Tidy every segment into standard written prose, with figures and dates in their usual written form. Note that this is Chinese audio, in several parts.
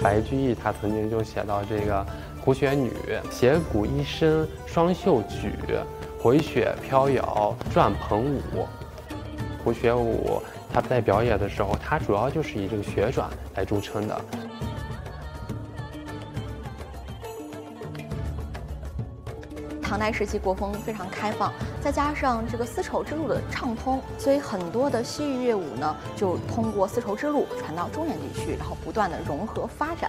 白居易他曾经就写到这个胡雪女，斜鼓一身双袖举，回雪飘摇转蓬舞。胡雪舞它在表演的时候，它主要就是以这个旋转来著称的。 唐代时期国风非常开放，再加上这个丝绸之路的畅通，所以很多的西域乐舞呢，就通过丝绸之路传到中原地区，然后不断的融合发展。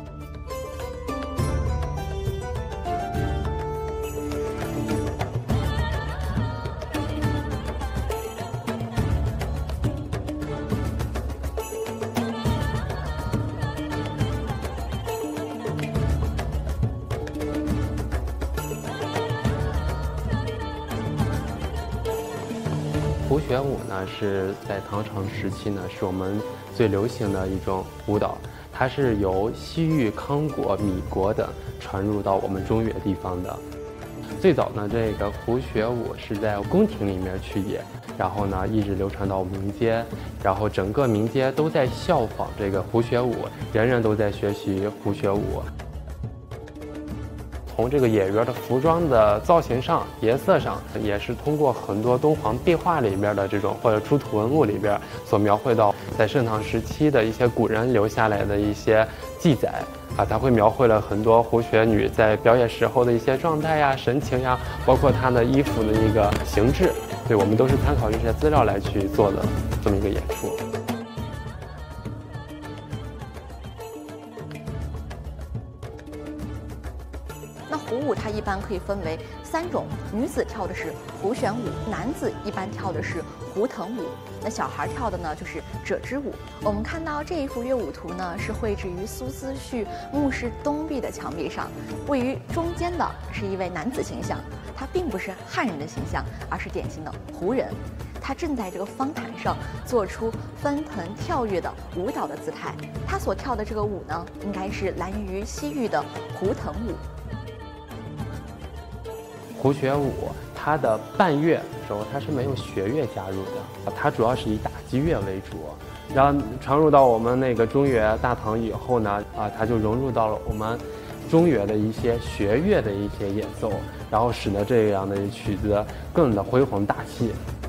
胡雪舞呢是在唐朝时期呢，是我们最流行的一种舞蹈，它是由西域康国、米国等传入到我们中原地方的。最早呢，这个胡雪舞是在宫廷里面去演，然后呢一直流传到民间，然后整个民间都在效仿这个胡雪舞，人人都在学习胡雪舞。从这个演员的服装的造型上、颜色上，也是通过很多敦煌壁画里边的这种或者出土文物里边所描绘到，在盛唐时期的一些古人留下来的一些记载啊，它会描绘了很多胡雪女在表演时候的一些状态呀、神情呀，包括她的衣服的一个形制，对我们都是参考这些资料来去做的这么一个演出。 那胡舞它一般可以分为3种，女子跳的是胡旋舞，男子一般跳的是胡腾舞，那小孩跳的呢就是褶肢舞。我们看到这一幅乐舞图呢，是绘制于苏思绪墓室东壁的墙壁上，位于中间的是一位男子形象，他并不是汉人的形象，而是典型的胡人。他正在这个方毯上做出翻腾跳跃的舞蹈的姿态，他所跳的这个舞呢，应该是来源于西域的胡腾舞。 胡雪舞它的伴乐时候，它是没有弦乐加入的，它主要是以打击乐为主。然后传入到我们那个中原大唐以后呢，它就融入到了我们中原的一些弦乐的一些演奏，然后使得这样的曲子更的恢宏大气。